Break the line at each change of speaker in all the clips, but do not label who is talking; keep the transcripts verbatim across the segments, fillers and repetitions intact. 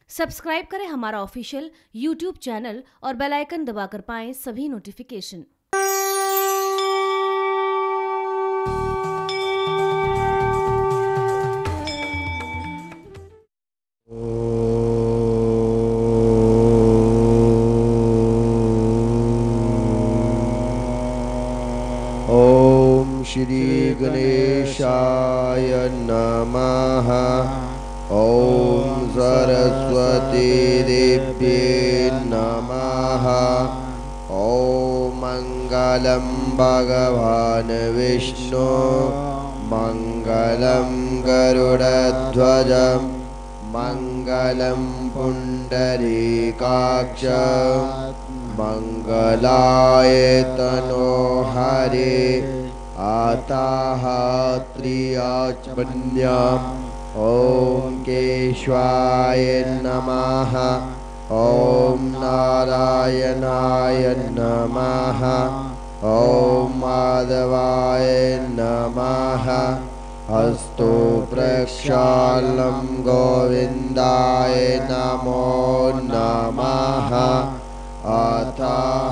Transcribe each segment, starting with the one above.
Subscribe करें हमारा official YouTube channel और बेल आइकन दबाकर पाएं सभी नोटिफिकेशन।
ओम श्री गणेशाय नमः। ओम सरस्वती देव्ये नमः। ओम मंगलम भगवान विष्णु मंगलम गरुड़ध्वज मंगलम पुंडरीकाक्ष मंगलाय तनो हरे आताः त्रियाचपन्याम्। ओम केशवाय नमः। ओम नारायणाय नमः। ओम माधवाय नमः। अस्तु प्रक्षालनं गोविन्दाय नमो नमः। अतः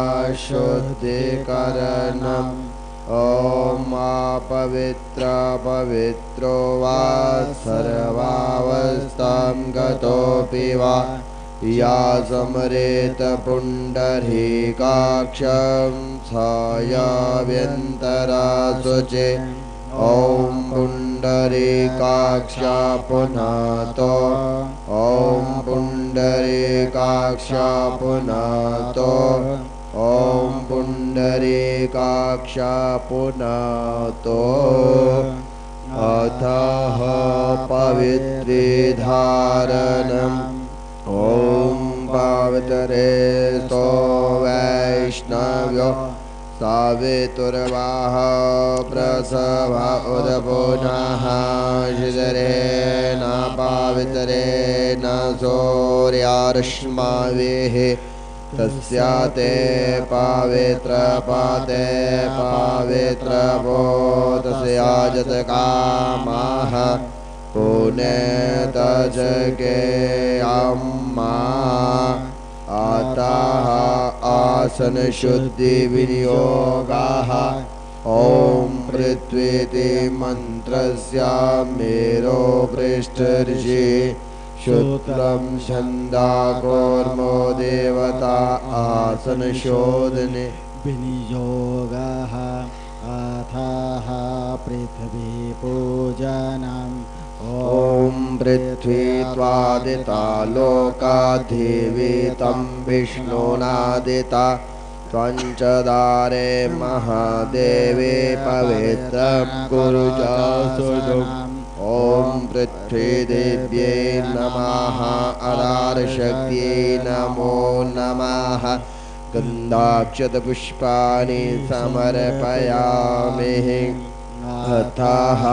शुद्धिकरणम्। ओम पवित्र पवित्रो वा सर्वावस्थां गतोऽपि वा या स्मरेत पुण्डरीकाक्षं छायाभ्यन्तरा शुचे। ओम पुण्डरीकाक्षा पुनातो। ओम पुण्डरीकाक्षा पुनातो। ओम पुण्डरीकाक्षा पुनातो। अतः पवित्रे धारणम्। ओम पवित्रे सो वैष्णव्यो सावितुर्वाह प्रसव उदपुनः शिशिरे न पवित्रे न सूर्यारश्माविः तस्याते पवित्र पाते पवित्र बोधस्याजत कामः पुने तजके अम्मा। अतः आसन शुद्धि विनियोगः। ओम पृथ्वीति मंत्रस्य मेरो पृष्ठऋषि शुक्लं छन्दाकूर्मो देवता आसन शोधने
विनियोगः। अथः पृथ्वी पूजनम्।
ओम पृथ्वी त्वादिता लोका देवी तं विष्णुनादिता त्वञ्चदारे महादेवे पवित्रं कुरु च सुदुम्। ओम पृथ्वी देव्ये नमः। अरारशक्त्यै नमो नमः। गन्धाक्षतपुष्पाणि समर्पयामि। अतः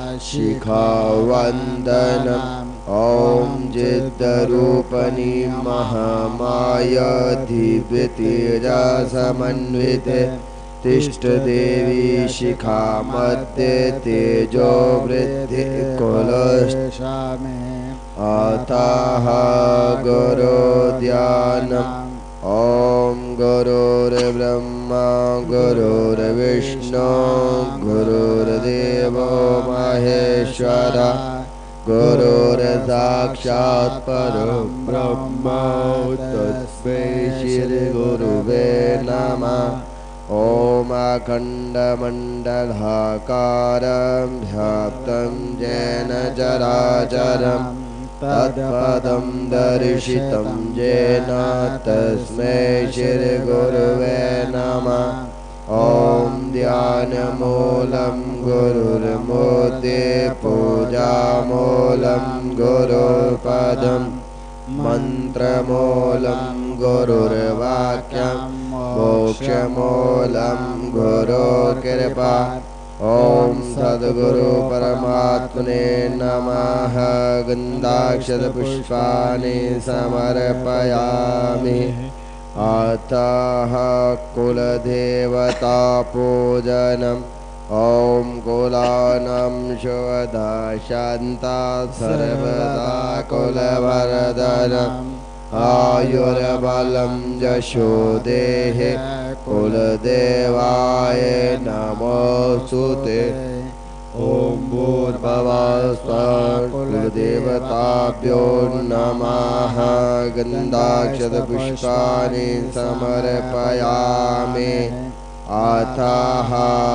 शिखावन्दनम्। ओम जिद्रूपणी महामाया दिव्यतेजा समन्विते तिष्ठ देवी शिखा मध्ये तेजो वृद्धि कुलशामे। अतः गुरुध्यानम्। ओम गुरुर्ब्रह्मा गुरुर्विष्णु गुरुर्देवो महेश्वर गुरुर्साक्षात् परब्रह्म तस्मै श्री गुरुवे नमः। ओम अखण्डमण्डलाकारं व्याप्तं येन चराचरं तत्पदं दर्शितं येन तस्मै श्री गुरुवे नमः। ओम ध्यानमूलं गुरुर्मूर्ते पूजामूलं गुरुपदं मंत्रमूलं गुरुर्वाक्यं मोक्षमूलं गुरुकृपा। ओम सद्गुरु परमात्मने नमः। गन्धाक्षतपुष्पाणि समर्पयामि। अतः कुलदेवता पूजनम्। ॐ कुलानं शुभदा शान्ता सर्वदा कुलवर्धनम् आयुर्बलं यशो देहे कुलदेवाय नमोऽस्तुते। ॐ भूर्भुवस्सुः कुलदेवताभ्यो नमः। गन्धाक्षतपुष्पाणि समर्पयामि। अथः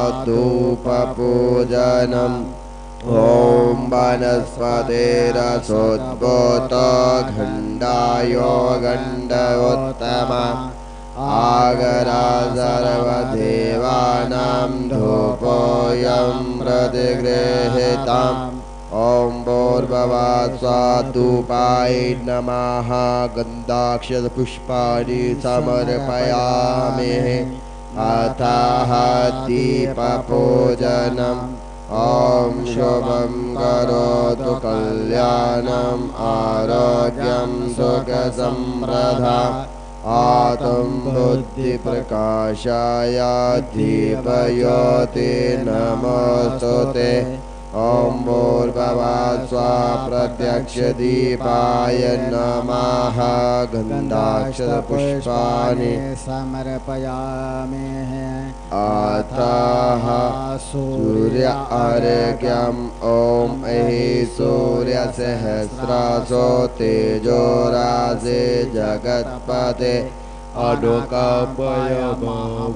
धूपपूजनम्। ॐ वनस्पतिरसोद्भूत खण्डायो गण्डोत्तम आगरा सर्वदेवानां धूपोऽयं प्रतिगृहीतम्। ॐ भूर्भुवस्सुः धूपाय नमः। गन्धाक्षतपुष्पाणि समर्पयामि। अथः दीपपूजनम्। ॐ शुभं करोतु कल्याणम् आरोग्यं सुखसम्पदा आत्म बुद्धिप्रकाशाय दीपयोते नमोस्तुते। ॐ भूर्भुवस्सुः प्रत्यक्षदीपाय नमः। गन्धाक्षतपुष्पाणि
समर्पयामि।
अथः सूर्य अर्घ्यम्। ॐ ऐ सूर्यसहस्रासो तेजो राशे जगत्पते अनुकम्पय मां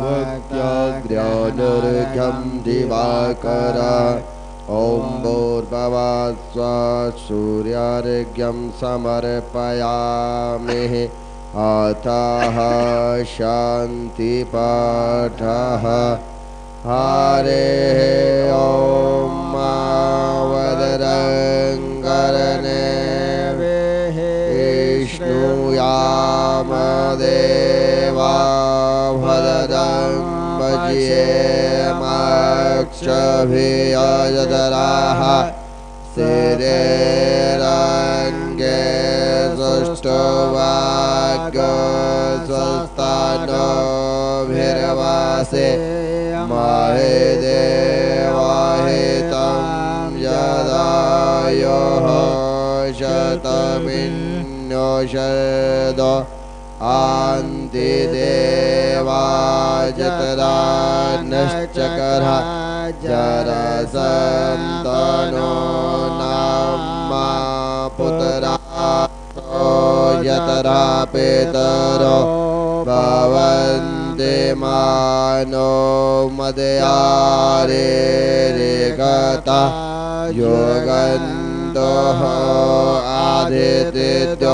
भक्त्या दिवाकर। ॐ भूर्भुवस्सुः सूर्यार्घ्यं समर्पयामि। अथः शान्तिपाठः। हरेः ॐ वरदं कर्णेभिः विष्णुयाम देवा भद्रं पश्येमाक्षभिर्यजत्राः स्थिरैरङ्गे सुष्ठुवाग्यस्वस्तानोभिर्वासे महे देवाहितं यदायुः शतमिन्योषध आन्ति देवा जतरा नश्चकरा जरसन्तनो नामा पुत्रा यतरा पितरो भवन्ति मानो मदयारे रेगता योगन्तः आदित्यो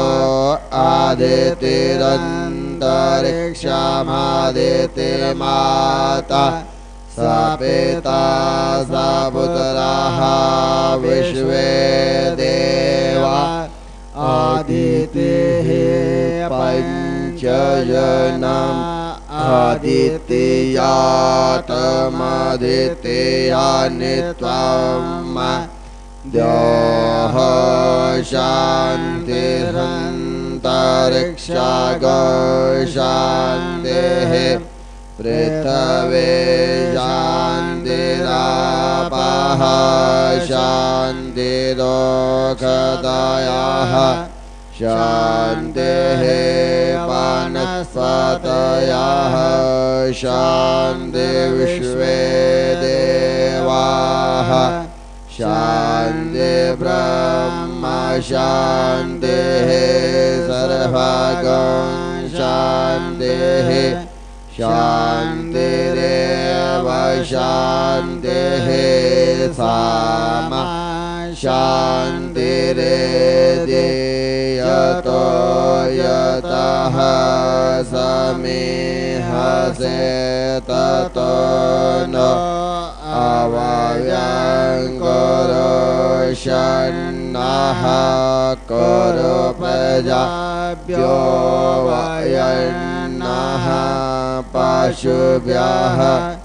आदितिरन्तरिक्षमादिति माता स पिता स पुत्राः विश्वे देवा आदितिः पञ्चजनम् आदित्यात्मदित्यानि त्वम् द्योः शान्तिरन्तरिक्षा शान्तिः पृथ्वी शान्तिरापः शान्तिरोगदयाः शान्तिः वनस्पतयः शान्ति विश्वे देवाः शान्ति ब्रह्म शान्तिः सर्वगं शान्तिः शान्तिरेव शान्तिः सामा शान्तिरेधि यतो यतः समीहसे ततो न अवयङ्करोषन्नः करो प्रजाभ्यो वयन्नः पशुभ्यः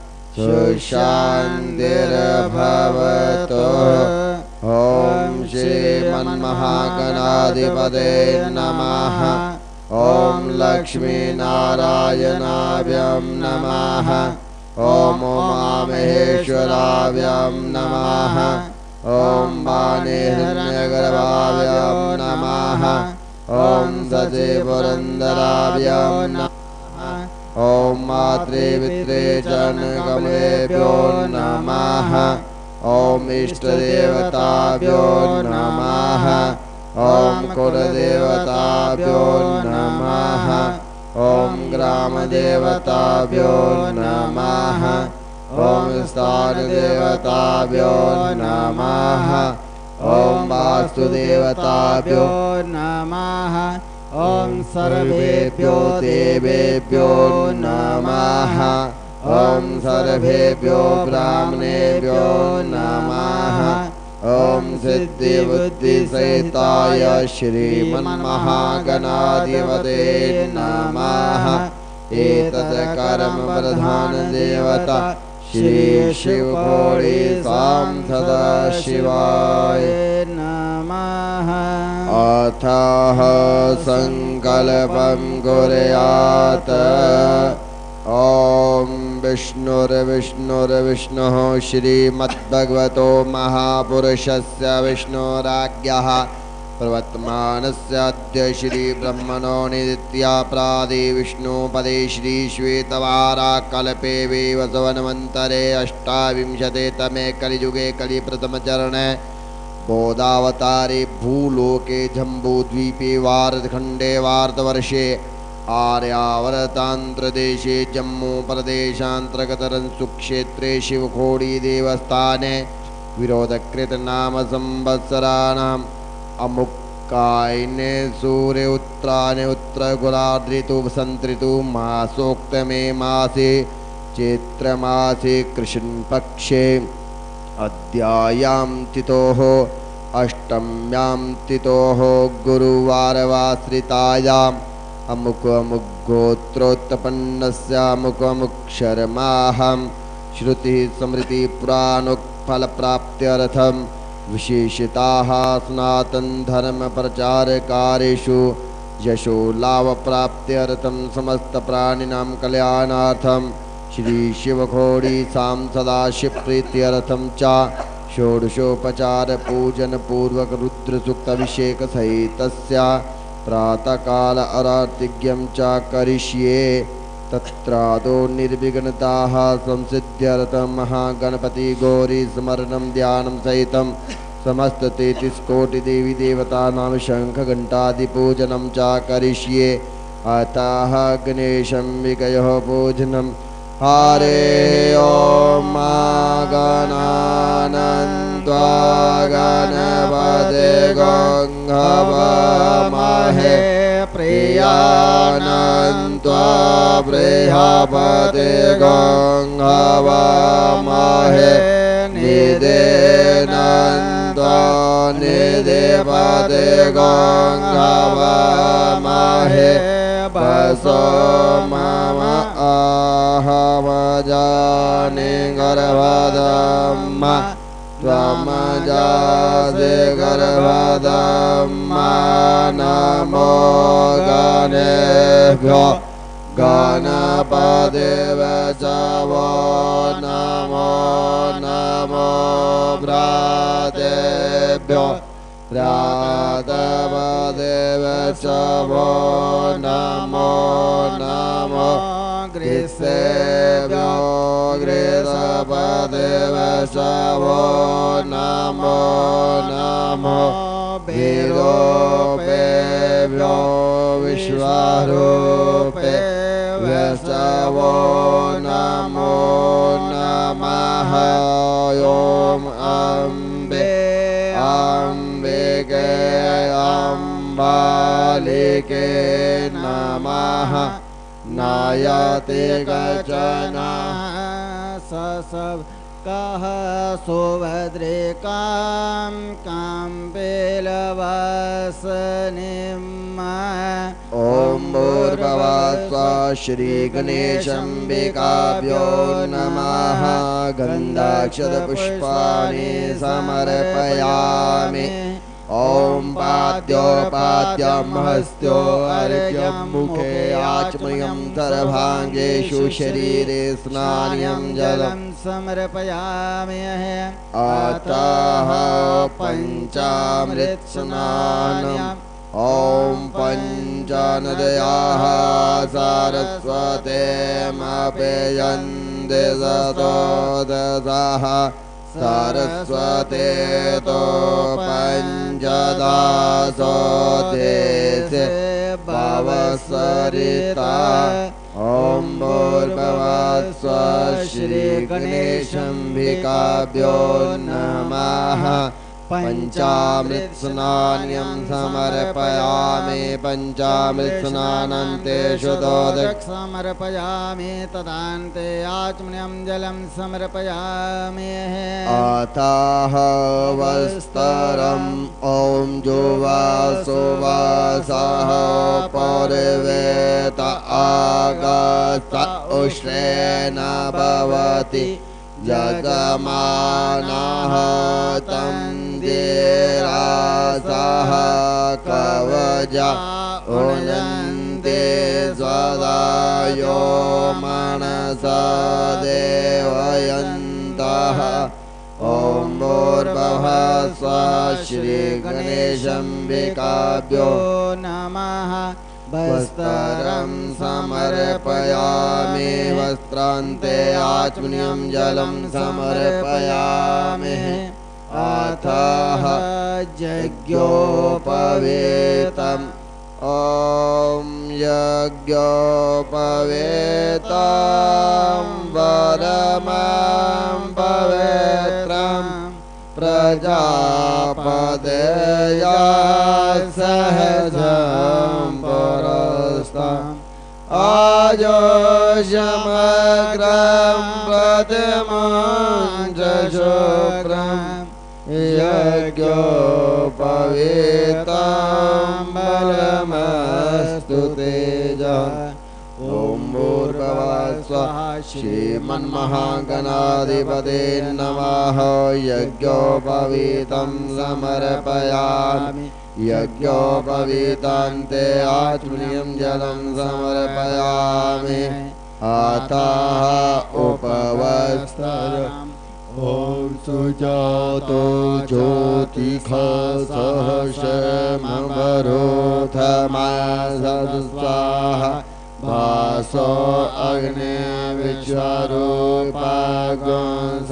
सुशान्तिर्भवतु। ॐ श्रीमन्महागणाधिपते नमः। ॐ लक्ष्मीनारायणाभ्यं नमः। ॐ उमामहेश्वराभ्यां नमः ॐ वाणीहिरण्यगर्भाभ्यां नमः ॐ सचिपुरन्दराभ्यां नमः ॐ मात्रे पित्रे चरणकमलेभ्यो नमः ॐ इष्टदेवताभ्यो नमः ॐ कुलदेवताभ्यो नमः ॐ ग्रामदेवताभ्यो नमः ॐ स्थानदेवताभ्यो नमः ॐ वास्तुदेवताभ्यो
नमः ॐ सर्वेभ्यो
देवेभ्यो नमः ॐ सर्वेभ्यो ब्राह्मणेभ्यो नमः ॐ सिद्धिबुद्धिसहिताय श्रीमन्महागणाधिपते नमः एतत् कर्मप्रधानदेवता श्री शिवकोटि सांसदा शिवाय
नमः।
अथः सङ्कल्पं कुर्यात् ॐ विष्णुर्विष्णुर्विष्णुः श्रीमद्भगवतो महापुरुषस्य विष्णुराज्ञः प्रवर्तमानस्य अद्य श्रीब्रह्मणो नित्यापराधे विष्णुपदे श्रीश्वेतवाराकल्पे वैवस्वन्वन्तरे अष्टाविंशते तमे कलियुगे कलिप्रथमचरणे बोधावतारे भूलोके जम्बूद्वीपे वारखण्डे भारतवर्षे आर्यावर्तान्त्रदेशे जम्मूप्रदेशान्तर्गतरंसुक्षेत्रे शिवखोडी देवस्थाने विरोधकृतनाम संवत्सराणाम् अमुक्कायने सूर्य उत्तरायणे उत्तरगोलार्धऋतु वसन्तऋतु मासोक्तमे मासे चैत्रमासे कृष्णपक्षे अद्यायां तिथोः अष्टम्यां तिथोः गुरुवारवाश्रितायाम् अमुक अमुगोत्रोत्पन्नस्य अमुक अमुक्षरमाहं श्रुति स्मृति पुराणोक्फलप्राप्त्यर्थं विशेषिताः सनातन धर्म प्रचारकार्येषु यशो लाभप्राप्त्यर्थं समस्त प्राणिनां कल्याणार्थं श्री शिवखोडी सांसदाशिव प्रीत्यर्थं च षोडशोपचार पूजन पूर्वक रुद्र सूक्त अभिषेक सहितस्य प्रातःकाल आरतिज्ञं च करिष्ये तत्रादो निर्विघ्नताः संसिद्ध्यर्थं महागणपति गौरी स्मरणं ध्यानं सहितं समस्त तैंतीस कोटि देवी देवतानां शंख घंटादि पूजनं च करिष्ये अतः गणेशं विकयोः पूजनं हरे ओम गणानन्त्वा गणपते गङ्गवामहे प्रियानन्त्वा बृहस्पते गङ्गवामहे निदेनन्त्वा निधिपते गङ्गवामहे वसो मम आहवजानि गर्भधम् त्वमजासि गर्भधम् नमो गणेभ्यो गणपतिर्वचवो नमो नमो भ्रातेभ्यो भ्रातपतिर्वचवो नमो नमो ग्रीसेभ्यो ग्रीसपतिर्वचवो नमो नमो विरूपेभ्यो विश्वरूपे वचवो नमो नमः ॐ अम्बे अम्बिके अम्बालिके नमः नायते कचन
सब कह सुभद्रिकां काम्बेलवासनिम्
ॐ भूर्भुवः श्रीगणेशाम्बिकाभ्यो नमः गन्धाक्षतपुष्पाणि समर्पयामि ॐ पाद्योपाद्यं हस्त्यो अर्घ्यं मुखे आचमयं सर्वाङ्गेषु शरीरे स्नानं जलम्
समर्पयामि
अतः पञ्चामृतस्नानम् ॐ पञ्चनद्याः सरस्वतीमपेयन्ते सतोदशः सरस्वते तो पञ्चदशोदेशे भवसरिता ॐ भूर्भुवस्सुवः श्रीगणेशाम्बिकाभ्यो नमः पञ्चामृतस्नानं समर्पयामि पञ्चामृतस्नानान्ते शुद्धोदक
समर्पयामि तदान्ते आचमनीयं जलं समर्पयामि
अतः वस्त्रम् ॐ जुवासुवासः पौर्वेत आगत उष्णेन भवति जगमानः तन्दिरासः कवचा उनन्ते स्वदायो मनसा देवयन्तः ॐ भूर्भुवः स्वः श्रीगणेशाम्बिकाभ्यो
नमः
वस्त्रं समर्पयामि वस्त्रान्ते आचमनीयं जलं समर्पयामि अतः यज्ञोपवीतम् ॐ यज्ञोपवीतं वरमं पवित्रं प्रजापदया सहजं पुरस्ताम् आजोषमग्रं प्रथमं च शुक्रं यज्ञोपवीतं बलमस्तु तेजः ॐ भूर्भुवः स्वः श्रीमन्महागणाधिपते नमः यज्ञोपवीतं समर्पयामि यज्ञोपवीतान्ते आचमनीयं जलं समर्पयामि अतः उपवस्त्रम् ॐ सुजातो ज्योतिखसहस्रमवरोधमासस्वाः भासो अग्ने विश्वरूपागं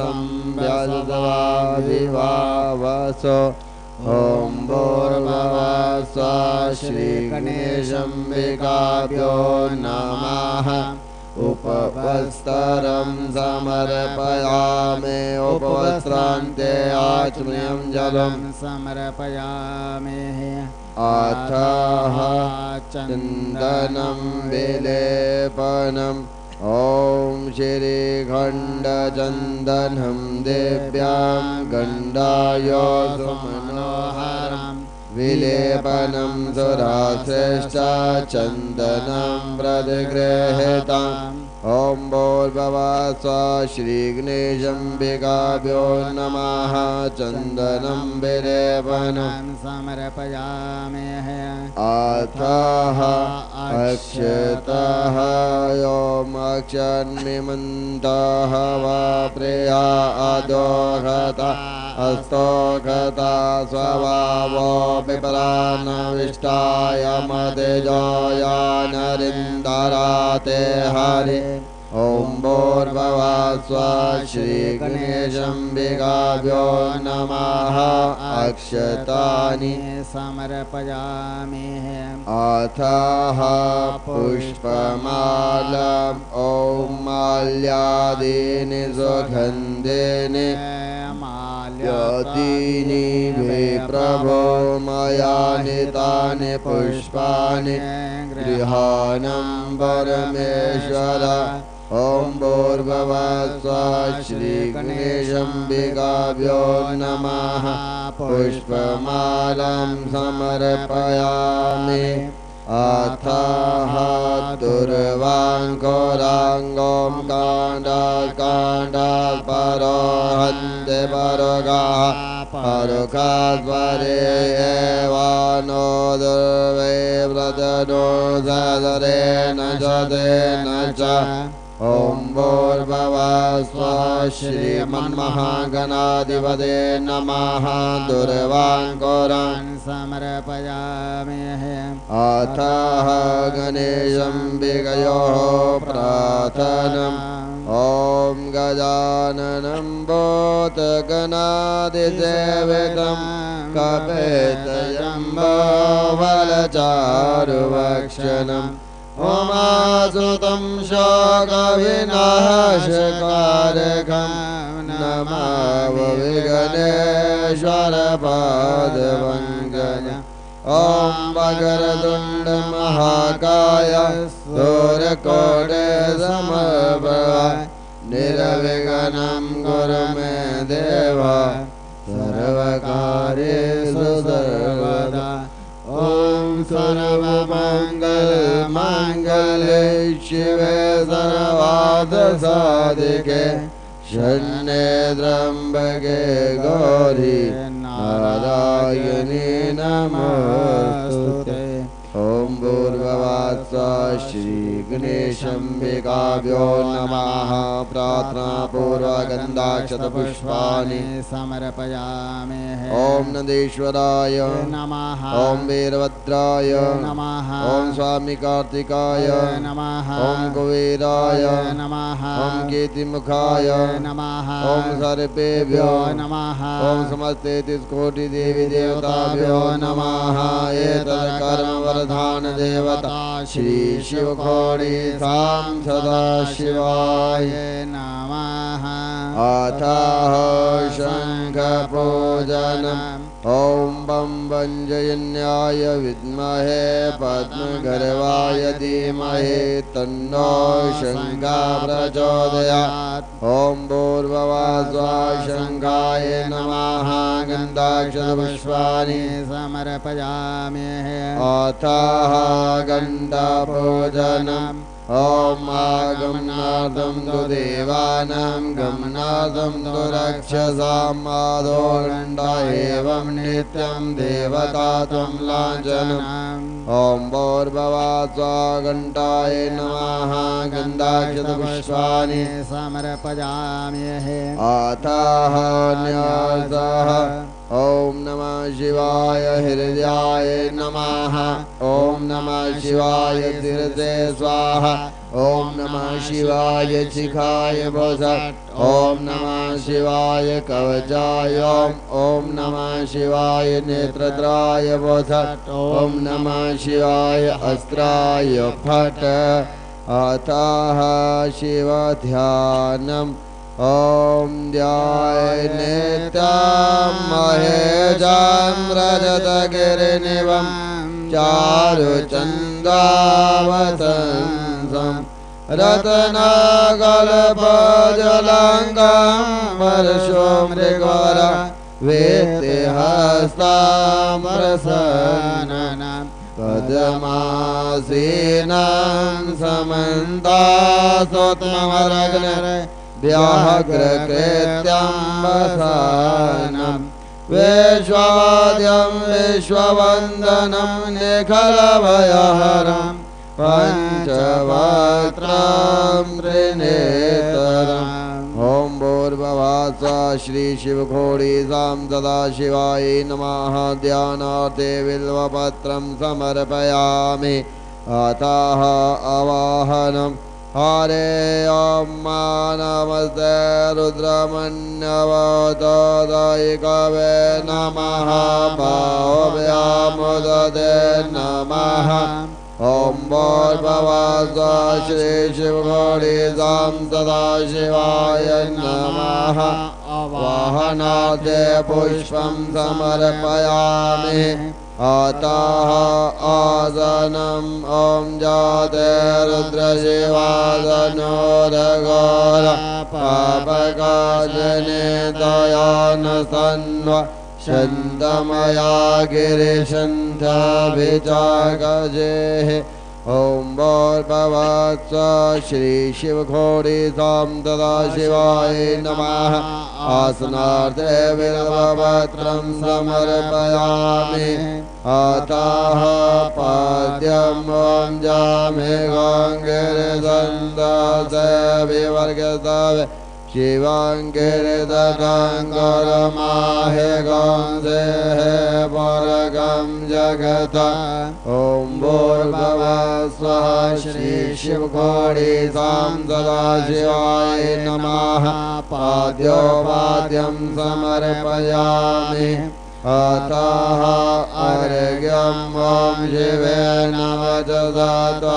संव्यसवादिवावसो ॐ भूर्भुवः स्वः श्रीगणेशाम्बिकाभ्यो नमः उपवस्त्रं समर्पयामि उपवस्त्रान्ते आचमनीयं जलं
समर्पयामि
अतः चन्दनं विलेपनम् ॐ श्रीखण्डचन्दनं देव्यां गण्डायो सुमनोहरम् विलेपनं सुराश्रेष्ठा चन्दनं प्रतिगृहीतम् ॐ भूर्भुवः स्वः श्रीगणेशाम्बिकाभ्यो नमः चन्दनं विलेपनं
समर्पयामि
अतः अक्षतः योम अक्षन्मिमन्तः वा प्रिया अदोहता हस्तोगता स्वभावो विप्रानविष्टाय मतिजोया नरिन्दराते हरि ॐ भूर्भुवः स्वः श्रीगणेशाम्बिकाभ्यो नमः अक्षतानि
समर्पयामि
अतः पुष्पमालम् ॐ माल्यादीनि सुगन्धिनि यदीनि वे प्रभो मया नीतानि पुष्पाणि गृहाणं परमेश्वर ॐ भूर्भुवः स्वः श्रीगणेशाम्बिकाभ्यो नमः पुष्पमालां समर्पयामि अथः दुर्वाङ्कुराङ्गं काण्डात् काण्डात् परो हन्ते परोगाः मारुकास्वरे एवानो दुर्वे व्रतनो सदरे न च तेन च ॐ भूर्भुवः स्वः श्रीमन्महागणाधिपते नमः दुर्वाङ्कुरान्
समर्पयामि
अथः गणेशं विगयोः प्रार्थनम् ॐ गजाननं भूतगणाधिसेवितं कपितजम्बोफलचारुभक्षणम् उमासुतं शोकविनाशकारकं नमामि विघ्नेश्वरपादपङ्कजम् ॐ वक्रतुण्डमहाकाय सूर्यकोटिसमप्रभा निर्विघ्नं कुरु मे देव सर्वकार्येषु सर्वदा ॐ सर्वमङ्गलमाङ्गल्ये शिवे सर्वार्थसाधिके शरण्ये त्र्यम्बके गौरी नारायणी नमोस्तुते ॐ भूर्भुवः स्वः श्रीगणेशाम्बिकाभ्यो नमः प्रार्थनापूर्वकगन्धाक्षतपुष्पाणि
समर्पयामि
ॐ नंदीश्वराय
नमः
ॐ वीरभद्राय
नमः
ॐ स्वामी कार्तिकाय
नमः
ॐ कुबेराय
नमः
ॐ कीर्तिमुखाय
नमः
ॐ सर्पेभ्यो
नमः
ॐ समस्ते कोटि देवी देवताभ्यो नमः एतत् वर्धान देवता श्री शिवकोटि सां सदा शिवाय
नमः
अथः शङ्खपूजनम् ॐ बं वञ्जयन्याय विद्महे पद्मगर्वाय धीमहि तन्नो शङ्खः प्रचोदयात् ॐ भूर्भुवः स्वः शङ्खाय नमः गन्धाक्षतपुष्पाणि
समर्पयामि
अथः गन्धपूजनम् ॐ आगमनार्थं तु देवानां गमनार्थं तु रक्षसां आदो गण्डा एवं नित्यं देवता त्वं लाञ्छनम् ॐ भूर्भुवः स्वः घण्टाय नमः गन्धाक्षतपुष्पाणि
समर्पयामि
अथः न्यासः ॐ नमः शिवाय हृदयाय नमः ॐ नमः शिवाय शिरसे स्वाहा ॐ नमः शिवाय शिखाय वसत् ॐ नमः शिवाय कवचाय ॐ नमः शिवाय नेत्रत्राय वसत् ॐ नमः शिवाय अस्त्राय फट् अतः शिवध्यानम् ॐ ध्यायेन्नित्यं महेशं रजतगिरिनिभं चारुचन्द्रावतंसं रत्नकल्पजलङ्गं वर्षो मृगवरा वेत्तिहस्तं प्रसन्नं पद्मासीनं समन्तास्तोत्रमरग्नरे व्याघ्रकृत्यम्बसानं विश्ववाद्यं विश्ववन्दनं निखलभयहरं पञ्चवक्त्रं त्रिनेत्रम् ॐ भूर्भुवः स्वः श्रीशिवघोड़ीसां सदाशिवाय नमः ध्यानार्थे बिल्वपत्रं समर्पयामि अतः अवाहनम् हरे ॐ नमस्ते रुद्रमन्यवतोदयिकवे नमः भव्यामुदते नमः ॐ भूर्भुवः स्वः श्रीशिवघोड़ीसां सदाशिवाय नमः वाहनार्थे पुष्पं समर्पयामि अतः आसनम् ॐ जाते रुद्रशिवासनोरघोर पापकाजने दयानसन्व शन्तमया गिरिशन्थभिचागजेः ॐ भूर्भुवः श्री शिवघोरी सां सदाशिवाय नमः आसनार्थे बिल्वपत्रं समर्पयामि अतः पाद्यं ॐ जामे गाङ्गिरिदन्तस्य विवर्गतवे शिवाङ्गिरिदगाङ्गरमाहे गांसेः परगं जगत ॐ भूर्भुवः स्वः श्री शिवघोरी सां सदाशिवाय नमः पाद्योपाद्यं समर्पयामि अतः अर्घ्यं ॐ शिवे नमः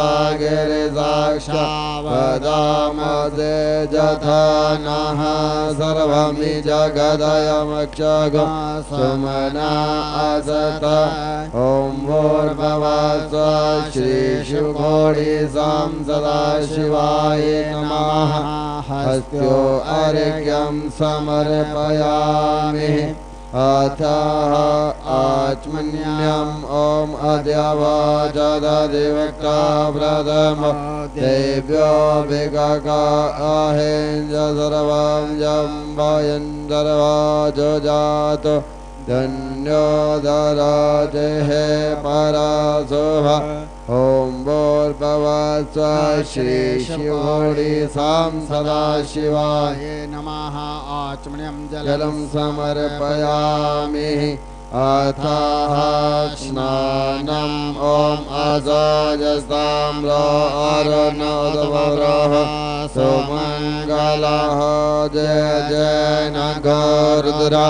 गिरिसाक्षात्पदामदे जथा नः सर्वमि जगदयमक्षगो सुमना असत ॐ भूर्भुवः श्री शिवघोरी सां सदाशिवाय नमः हस्त्यो अर्घ्यं समर्पयामि अतः आत्मन्यम् ॐ अद्यवाचदधिवक्ता प्रथमो देव्यो विगगाहेञ्ज सर्वं जं वयं सर्वाजो जातो धन्यो दराजेः पराशोभा ॐ भूर्भुवः श्री शिवघोरी सां सदाशिवाय
नमः आचमनीयं
जलं समर्पयामि अतः स्नानम् ॐ अजाजस्ताम्रो अरुणोदवरः सुमङ्गलः जय जय नघोरुद्रा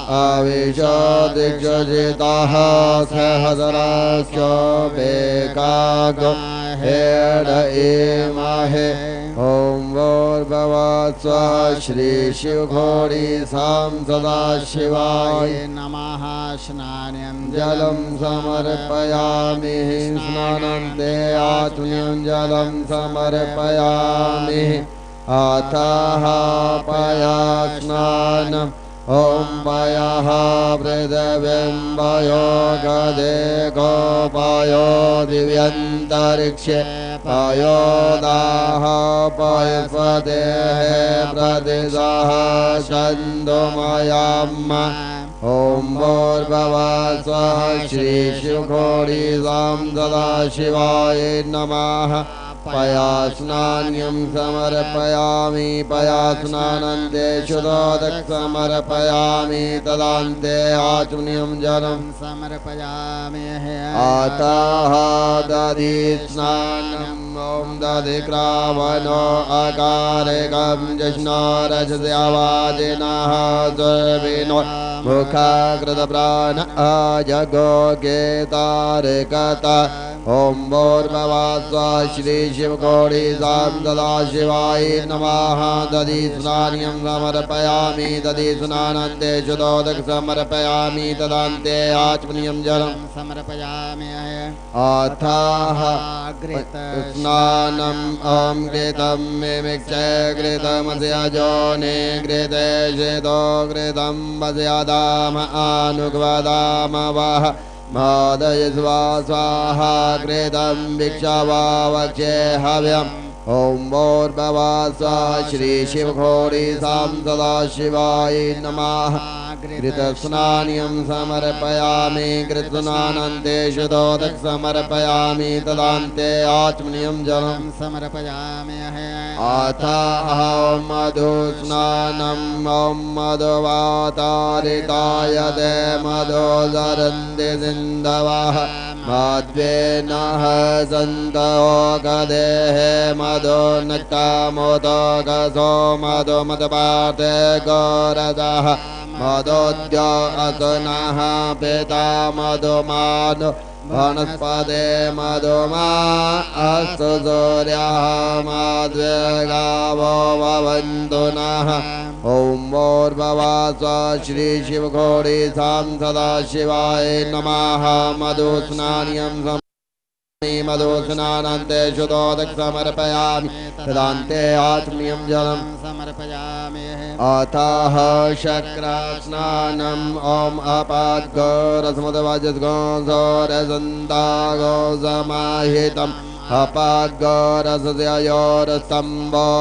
आविशदिक्षजितः सहस्रशोभिकागो हेड इमहे ॐ भूर्भुवः श्री शिवघोरी सां सदाशिवाय
नमः स्नानं
जलं समर्पयामि स्नानान्ते आत्मनीयं जलं समर्पयामि अतः पयस्नानम् ॐ पयः पृथिवीम्बयो गदे गोपायो दिव्यन्तरिक्षे पयोदाः पयस्पतेः प्रतिदः छन्दोमयम् ॐ भूर्भुवः श्री शिवघोरी सां सदाशिवाय नमः पयास्नान्यं समर्पयामि पयास्नानन्ते शुद्धोदक समर्पयामि तदान्ते आचमनीयं जलं
समर्पयामि
अतः दधिस्नानम् ॐ दधिक्रावणो अकारकं जश्नो रजस्यावादिनः सर्विनो मुखाकृतप्राण अजगो गेतारकता ॐ भूर्भुवः श्री शिवघोरी सां सदाशिवाय नमः दधिस्नान्यं समर्पयामि दधिस्नानान्ते शुद्धोदक समर्पयामि तदान्ते आचमनीयं जलं
समर्पयामि
अतः स्नानम् ॐ घृतं मिमिक्षे घृतमस्य जोने घृते शेतो घृतं वस्यादाम अनुग्वदाम वः मादयस्वा स्वाहा घृतं भिक्षावावक्षे हव्यम् ॐ भूर्भुवः श्री शिवघोरी सां सदाशिवाय नमः घृतस्नान्यं समर्पयामि घृतस्नानान्ते शुद्धोदक समर्पयामि तदान्ते आचमनीयं जलं
समर्पयामि
अतः मधुस्नानम् ॐ मधुवातारिताय ते मधुदरन्ति सिन्धवः मध्वेनः सन्तोकदेः मधुनक्तामोदकसो मधुमदपार्थे गोरदः मधोद्य असनः पिता मधुमानो वनस्पते मधुमा अस्तु सूर्यः मद्वेगावो भवन्तु नः ॐ भूर्भुवः श्री शिवघोरी सां सदाशिवाय नमः मधुस्नान्यं मधुस्नानान्ते शुद्धोदक समर्पयामि तदान्ते आचमनीयं जलं
समर्पयामि
अतः शक्रास्नानम् ॐ अपाद्गोरसमुद्रवाजद्गोसोरसन्तागो समाहितम् अपाद्गोरसयोरस्तम्भो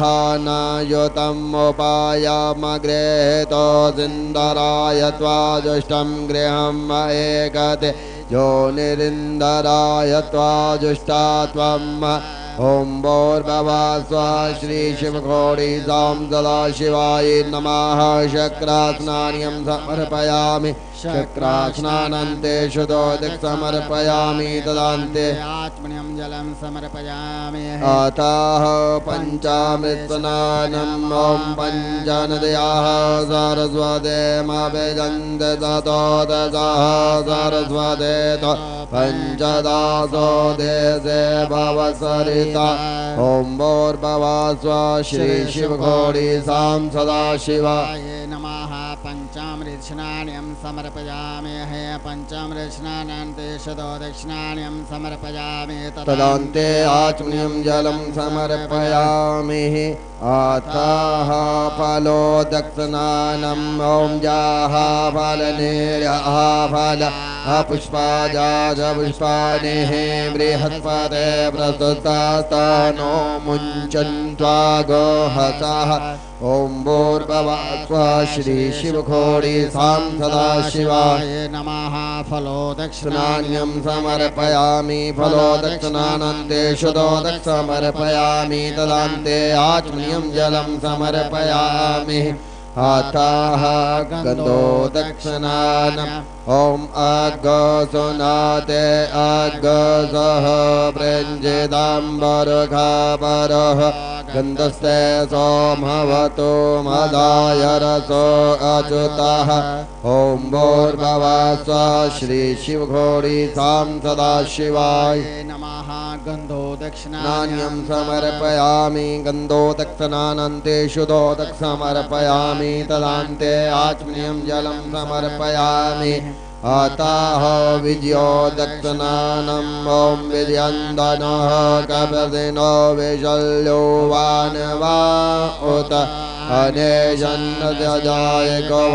गृहानायुतमुपायमगृहीतो सिन्दराय त्वाजुष्टं गृहम् एकते योनिरिन्दराय त्वाजुष्टा त्वम् ओम भूर्भुवः श्री शिवघोड़ी सां सदाशिवाय नमः शक्रास्नान्यं समर्पयामि शक्रास्नानन्ते शुद्धोदक समर्पयामि तदान्ते
आत्मन्यं जलं समर्पयामि
अतः पञ्चामृतस्नानम् ॐ पञ्चनद्याः सरस्वते मभिजन्ते ततो दशः सरस्वते पञ्चदशो देशे भवसरिता ॐ भूर्भुवः श्री शिवघोड़ी सां सदाशिवाय
नमः पञ्चामृतस्नानं समर्पयामि हे पञ्चामृतस्नानान्ते शतोदक्षिणान्यं समर्पयामि
तदान्ते आचमनीयं जलं समर्पयामि अतः फलोदकस्नानम् ॐ जाः फलनिर्यः फल पुष्पाजापुष्पाणि बृहस्पते प्रस्तुतास्तानो मुञ्चन्त्वा गोहसः ॐ भूर्भुवः श्री शिवघोड़ी सां सदाशिवाय
नमः फलोदक्षिणान्यं
स्नान्यं समर्पयामि फलोदक्षिणानन्ते शुद्धोदक समर्पयामि तदान्ते आचमनीयं जलं समर्पयामि अतः गन्धोदकस्नानम् ॐ अग्गोसुनाते अग्गसः प्रञ्जिदाम्बरखापरः गन्धस्ते सोमवतु मदाय रसो अच्युतः ॐ भूर्भुवः श्री शिवघोड़ी सां सदाशिवाय
नमः गन्धोदक्षिणान्यं
नान्यं समर्पयामि गन्धोदकस्नानन्ते शुद्धोदक समर्पयामि तदान्ते आचमनीयं जलं समर्पयामि अतः विजयोदकस्नानम् ॐ विजयन्दनः कपदिनो विशल्यो वानवा उत अनेशन्नजाय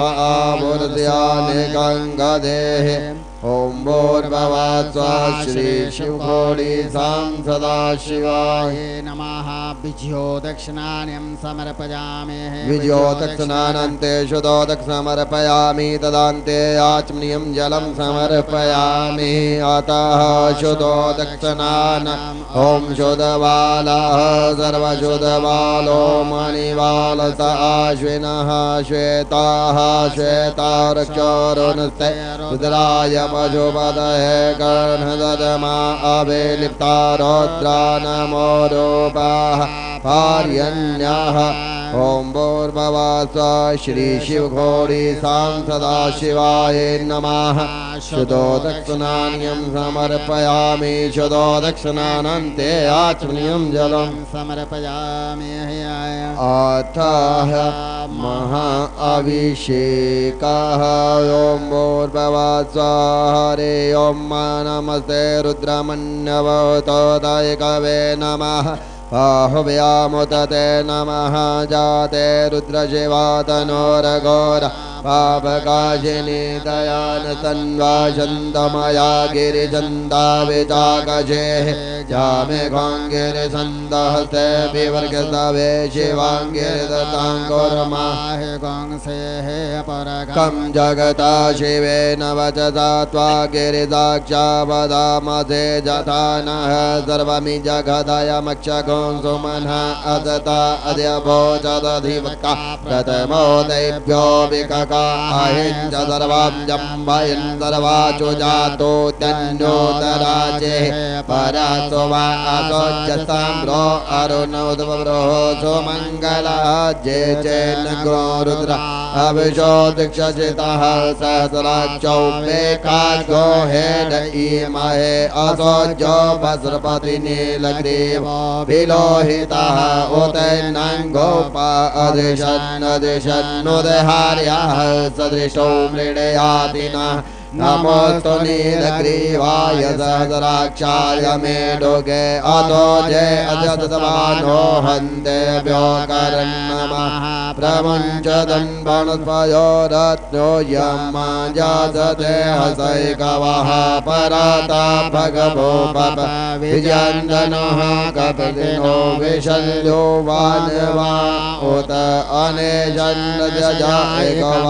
गवावुर्ध्यानिकङ्गदेः ॐ भूर्भुवः श्री शिवघोड़ी सां सदाशिवाय
नमः विजयोदक्षिणान्यं समर्पयामि
विजयोदकस्नानन्ते शुद्धोदक समर्पयामि तदान्ते आचमनीयं जलं समर्पयामि अतः शुद्धोदकस्नानम् ॐ शुद्धबालः सर्वशुद्धबालो मणिबालस आश्विनः श्वेताः श्वेतारक्षोरुणस्ते रुद्राय पशुपतये कर्णदमा अभिलिप्ता रौद्रा नमो रूपाः पार्यन्यः ॐ भूर्भुवः श्री शिवघोड़ी सां सदाशिवाय नमः शुद्धोदकस्नान्यं समर्पयामि शुद्धोदकस्नानन्ते आचमनीयं जलं
समर्पयामि
अतः महाअभिषेकः ॐ भूर्भुवः हरे ॐ नमस्ते रुद्रमन्यवतोदय कवे नमः बाहुव्यामुदते नमः जाते रुद्रशिवातनोरघोर पापकाशिनी दयान सन्वाशन्तमया गिरिचन्दाविचाकशेः जामे घोङ्गिरिसन्दहस्ते विवर्गसवे शिवाङ्गिरिदताङ्गुर्माः
गोंसेः
कं जगता शिवेन वचसा त्वा गिरिसाक्षावदामसे जथा नः सर्वमि जगदयमक्षगों सुमनः असता अद्यभोजदधिवक्ता प्रथमो दैभ्यो विकका अहिंस सर्वं जम्भयन् सर्वाचु जातो तन्योदराजे परासो वा असोज्यसाम्रो अरुणोद्वरो सुमङ्गलः जे चेन गो रुद्र अभिषो दीक्षितः सहस्राक्षौ मेकाग्ो हेड इमहे असोज्यो वस्त्रपति नीलग्रीव विलोहितः उतैर्नङ्गोपा अधिशन्नदिशन्नुदहार्यः सदृशो मृडयातिनः नमोऽस्तु नीलग्रीवाय सहस्राक्षाय मेढुके अतो जय अजतमानो हन्तेभ्यो करन्नमः प्रमुञ्चदन्वणस्पयो रत्नो यम्मा जासते हसैकवः पराता भगवो पप विजयन्दनः कपतिनो विशल्यो वानवा उत अनेजन्नजजायकव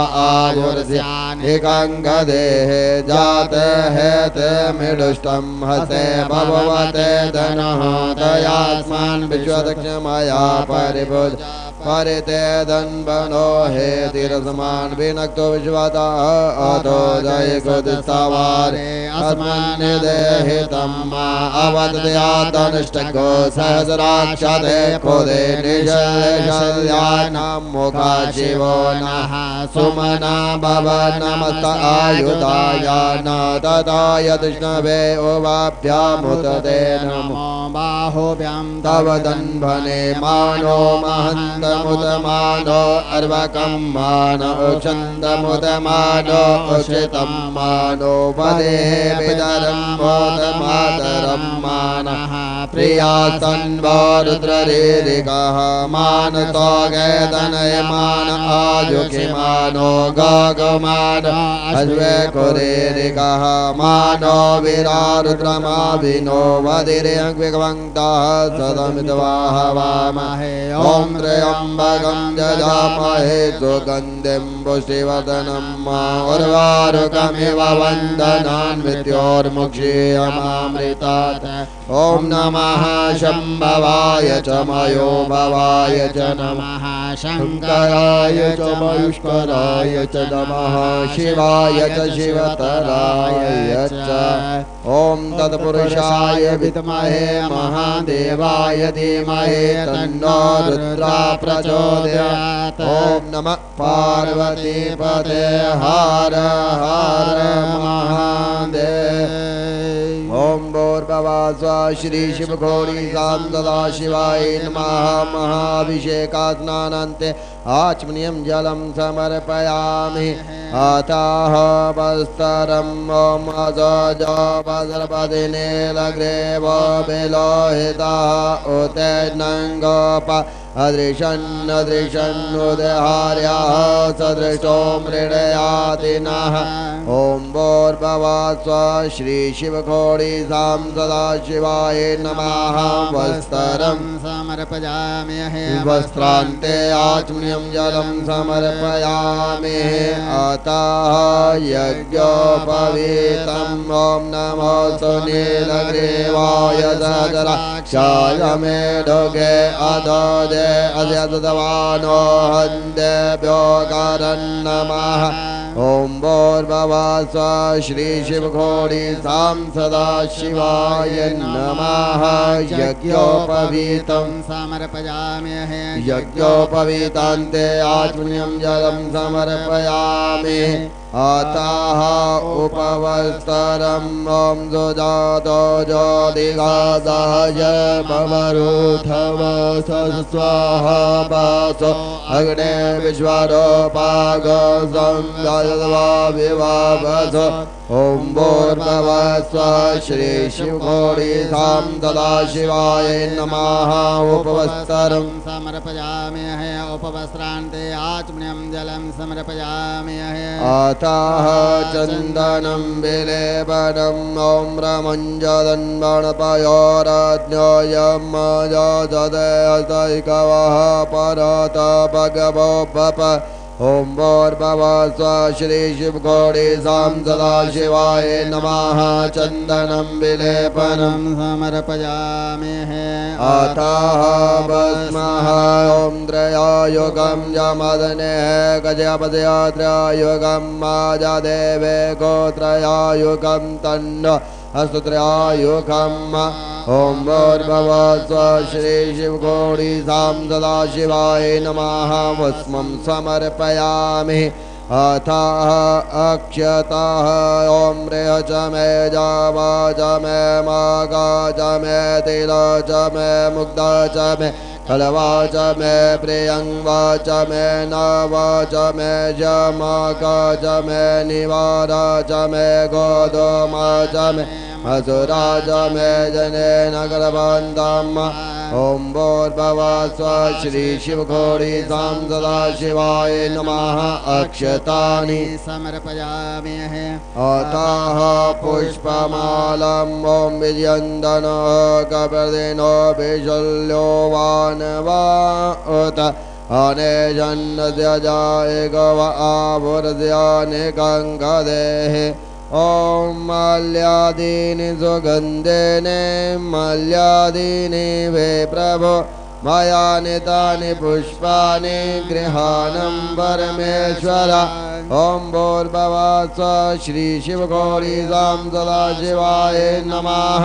आयुर्स्यानिकङ्गदेः जात हेते मृडुष्टं हसे भवते धनः तयास्मान् विश्वदक्षमया परिभुज परिते धन्वनो हे तिरसमान विनक्तो विश्वतः अतो जय कुदिस्तवारे अस्मन्निदेहितं मा अवदयातनुष्टको सहस्राक्षते खोदे निशल्यानां मुखा शिवो नः सुमना भव नमस्त आयुधाय न तदाय कृष्णवे ओवाभ्यामुतते नमो
बाहुभ्यां
तव दन्वने मानो महन्त मुदमानो अर्वकं मानो छन्दमुदमानो उषितं मानो वदे विदरं मोदमातरं मानः प्रिया तन्वो रुद्ररीरिकः मानतो गेदनय मान आयुषि मानो गागमानो अश्वे कुरीरिकः मानो वीरा रुद्रमाविनो वदिर्यङ्विगवङ्क्तः सदमितवाहवामहे ॐ त्र्यम्बकं जजामहे सुगन्धिं पुष्टिवर्धनं उर्वारुकमिव वन्दनान् मृत्योर्मुक्षीयमामृतात् ॐ नमः शम्भवाय च मयो भवाय च नमः शङ्कराय च मयुष्कराय च नमः शिवाय च शिवतराय च ॐ तत्पुरुषाय विद्महे महादेवाय धीमहि तन्नो रुद्रा प्रचोदयात् ॐ नमः पार्वतीपते हर हर महादेव ॐ भूर्भुवः श्री शिवघोरी सां सदाशिवाय नमः महाभिषेकास्नानान्ते आचमनीयं जलं समर्पयामि अतः वस्त्रं ॐ अजपद्रपदिनीलग्रीव विलोहितः उतैर्नङ्गोप अदृशन् अदृशन्नुदहार्यः सदृशो मृडयादिनः ॐ भूर्भुवः श्री शिवघोरी सां सदाशिवाय नमः वस्त्रं
समर्पयामि
वस्त्रान्ते आचमनीयं जलं समर्पयामि अतः यज्ञोपवीतं ॐ नमोऽस्तु नीलग्रीवाय सहस्राक्षाय मेढुके अधो अद्यतवानो हन्तेभ्यो करन्नमः ॐ भूर्भुवः श्री शिवघोरी सां सदाशिवाय नमः यज्ञोपवीतं
समर्पयामि
यज्ञोपवीतान्ते आचमनीयं जलं समर्पयामि अतः उपवस्त्रं ॐ सुजातो ज्योतिगादाय भवरुथवस स्वाहा वासो अग्ने विश्वरूपागो संदयद्वा विवावसो ॐ भूर्भुवः श्री शिवघोरी सां सदाशिवाय नमः उपवस्त्रं
समर्पयामि उपवस्त्रान्ते आचमनीयं जलं समर्पयामि
अतः चन्दनं विलेपनं ॐ रमञ्जदन्वणपयोरज्ञोऽयं जदयतैकवः परत भगवो पप ॐ भूर्भुवः श्री शिवघोरी सां सदाशिवाय नमः चन्दनं विलेपनं
समर्पयामि
अतः भस्मः ॐ त्रयायुगं जमदनेः गजपदयात्रयायुगं माजादेवे गोत्रयायुगं तन्नो अस्तु त्रयायुगम् ॐ भूर्भुवः श्री शिवघोरी सां सदाशिवाय नमः भस्मं समर्पयामि अतः अक्षतः ॐ रेह च मे जाव च मे मागा च मे तिल च मे मुग्ध च मे फलवाच मे प्रियं वाच मे न वाच मे जमक च मे निवार च मे गोधूम च मे मसुरा च मे जनेन गर्भन्तम् ॐ भूर्भुवः स्वः श्री शिवघोरी सां सदाशिवाय नमः अक्षतानि
समर्पयामि
अतः पुष्पमालम् ॐ विजयन्दनो कपर्दिनो विशल्यो वानवात अनेजन्नस्य जाय गव आभुर्द्यानिकं गदेः ॐ माल्यादीनि सुगन्धेने माल्यादीनि वे प्रभो मया नितानि पुष्पाणि गृहाणं परमेश्वर ॐ भूर्भुवः स्वः श्री शिवघोरी सां सदाशिवाय नमः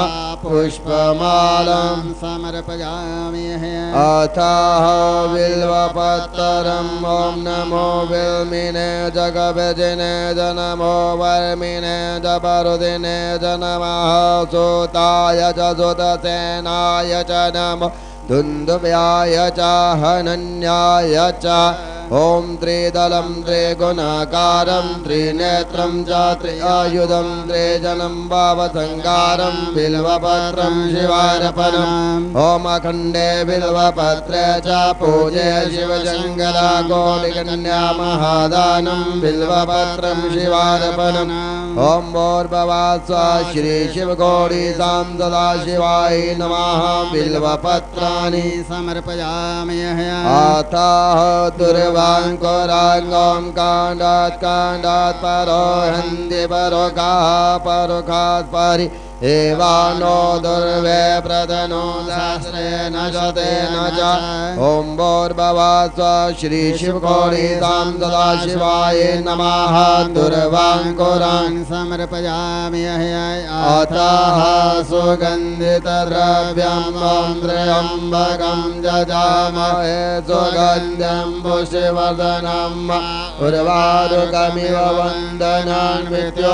पुष्पमालं
समर्पयामि
अथः बिल्वपत्रम् ॐ नमो बिल्मिने जगभजने च नमो वर्मिणे च परुदिने च नमः सूताय च सुतसेनाय च नमो दुन्दुभ्याय च हनन्याय च ॐ त्रिदलं त्रिगुणाकारं त्रिनेत्रं च त्रिआयुधं त्रिजनं भावसंगारं बिल्वपत्रं शिवार्पणम् ॐ अखण्डे बिल्वपत्रे च पूजे शिवशङ्करा कोटिकन्या महादानं बिल्वपत्रं शिवार्पणम् ॐ भूर्भुवः स्वः श्री शिवघोरी सां सदाशिवाय नमः बिल्वपत्राणि
समर्पयामि
अतः दुर्वाङ्कुराङ्गं काण्डात् काण्डात् परो हन्ति परोकाः परोकात् परि एवानो दुर्वे प्रदनो सहस्रेण शतेन च ॐ भूर्भुवः स्वः श्री शिवघोरी सां सदाशिवाय नमः दुर्वाङ्कुरान्
समर्पयामि
अतः सुगन्धितद्रव्यं ॐ त्र्यम्बकं जजामहे सुगन्ध्यं पुष्टिवर्धनम् उर्वारुकमिव वन्दनान्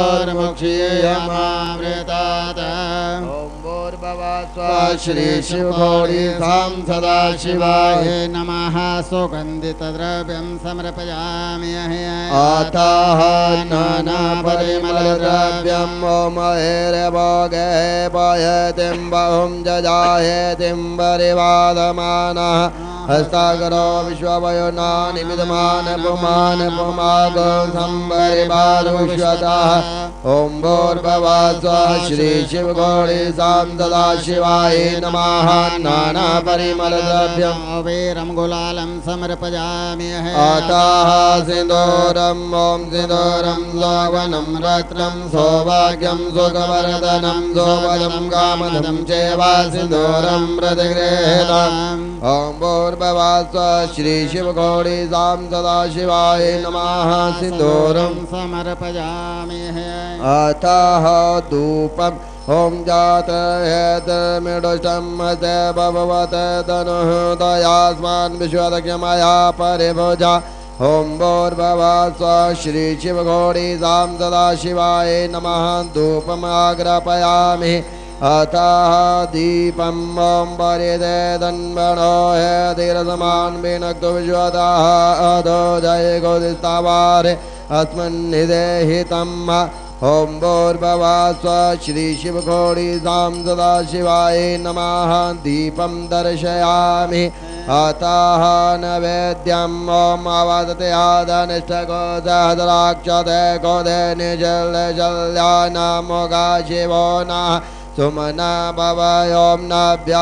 मृत्योर्मुक्षीयमामृतात् ॐ भूर्भुवः स्वः श्री शिवघोरी सां सदाशिवाय
नमः सुगन्धितद्रव्यं समर्पयामि
अतः नानापरिमलद्रव्यं ॐ हेरभोगे पयतिं बहुं जजाहेतिं परिवादमानः हस्ताकरो विश्ववयोनानि विद्यमान पुमान पुमागो संपरिवारुष्वतः ॐ भूर्भुवः स्वः श्री शिवघोरी सां सदाशिवाय नमः नानापरिमलद्रव्यं
वीरं गुलालं समर्पयामि
अतः सिन्दूरं ॐ सिन्दूरं सौवनं रत्नं सौभाग्यं सुखवर्धनं सौपदं कामदं चैव सिन्दूरं प्रतिगृहीतम् ॐ भूर्भुवः स्वः श्री शिवघोरी सां सदाशिवाय नमः सिन्दूरं
समर्पयामि
अतः धूपम् ॐ जातयेतमिडुष्टं हते भगवत तनुः दयास्मान् विश्वदज्ञमया परिभुजा ॐ भूर्भुवः स्वः श्री शिवघोरी सां सदाशिवाय नमः धूपमाग्रापयामि अतः दीपं ॐ परिदे तन्मनो हेतिरसमान् विनक्तु विश्वतः अधो जय गोदिस्तावारे अस्मन्निदेहितम् ॐ भूर्भुवः स्वः श्री शिवघोरी सां सदाशिवाय नमः दीपं दर्शयामि अतः नैवेद्यं ॐ अवदते आदनिष्ठगोदराक्षते गोदे निजल्यजल्या नमोगा शिवो नः सुमना भवयों नभ्या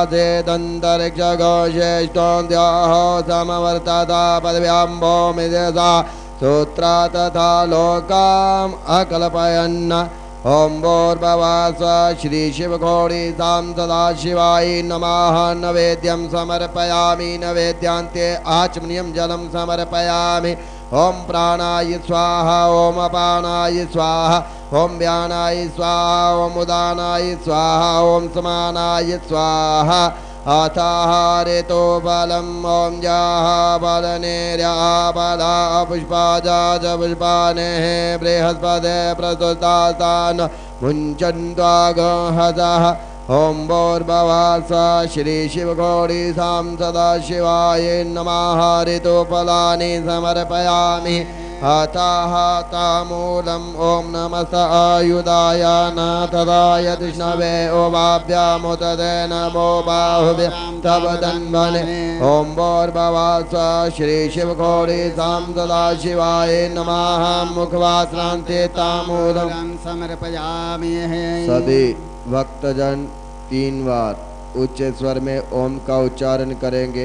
आधेदन्तरिक्षघोषेष्टोऽन्त्योः समवर्तता पदव्यां भूमिदेशा सूत्रा तथा लोकाम् अकल्पयन् ॐ भूर्भुवः स्वः श्री शिवघोरी सां सदाशिवाय नमः नैवेद्यं समर्पयामि नैवेद्यान्ते आचमनीयं जलं समर्पयामि ॐ प्राणाय स्वाहा ॐ अपानाय स्वाहा ॐ व्यानाय स्वाहा ॐ उदानाय स्वाहा ॐ समानाय स्वाहा अतः ऋतो बलम् ॐ जाः बलनेर्या बला पुष्पाजा च पुष्पानेः बृहस्पते प्रस्तुतास्तान् मुञ्चन्त्वागहसः ओम भूर्भुवः श्री शिवगौरी सां सदाशिवाय नमः ऋतुफलानि समर्पयामि हताः तामूलम् ओम नमस्त आयुधाय नाथदाय कृष्णवे ओवाभ्यामुतदे नमो बाहुभ्यां तव धन्वने ओम भूर्भुवः श्री शिवगौरी सां सदाशिवाय नमः मुखवासनान्ते तामूलम्
समर्पयामि।
सभी भक्तजन तीन बार उच्च स्वर में ओम का उच्चारण करेंगे।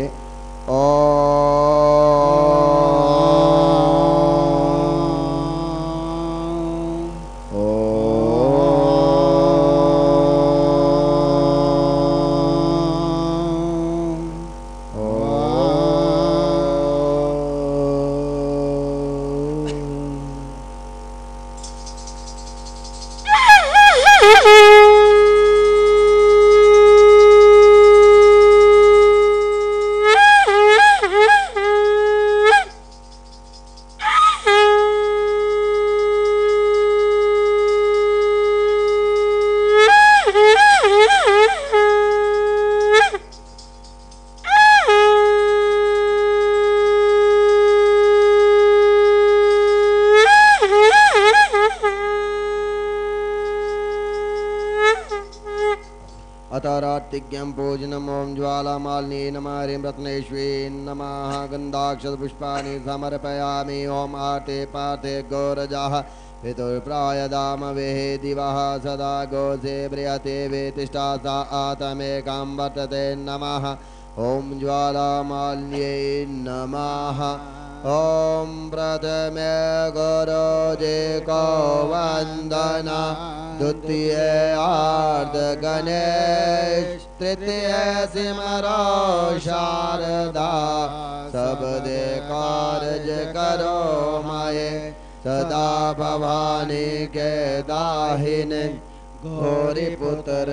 अतरात्तिज्ञं पूजनम् ओम ज्वालामालिनी नमः ह्रीं रत्नेश्वे नमः गन्धाक्षतपुष्पाणि समर्पयामि। ओम आर्ते पार्थे गौरजाः पितुर्प्रायदामवेः दिवः सदा गोसे ब्रियते वेतिष्ठा सा आतमेकां वर्तते नमः। ओम ज्वालामालिन्यै नमः। ओम प्रथमे गुरुजे को वंदना द्वितीय आर्ध गणेश तृतीय सिमरो शारदा सबदे कार्य करो माये सदा भवानी के दाहिने गौरी पुत्र